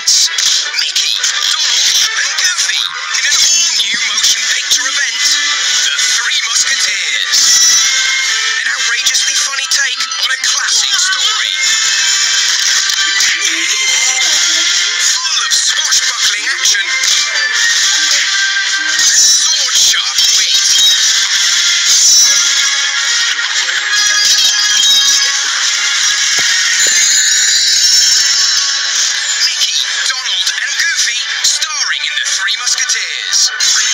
presents Mickey, Donald and Goofy in an all-new motion picture event, The Three Musketeers. An outrageously funny take on a classic story. Full of swashbuckling action and sword-sharp wit. Mickey, Donald and Goofy starring in The Three Musketeers.